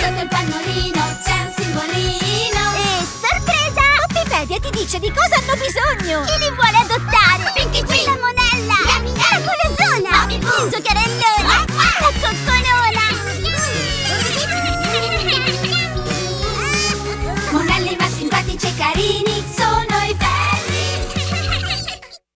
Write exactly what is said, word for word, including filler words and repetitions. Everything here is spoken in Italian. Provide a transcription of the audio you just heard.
Sotto il pannolino c'è un simbolino. E sorpresa! Wikipedia ti dice di cosa hanno bisogno! I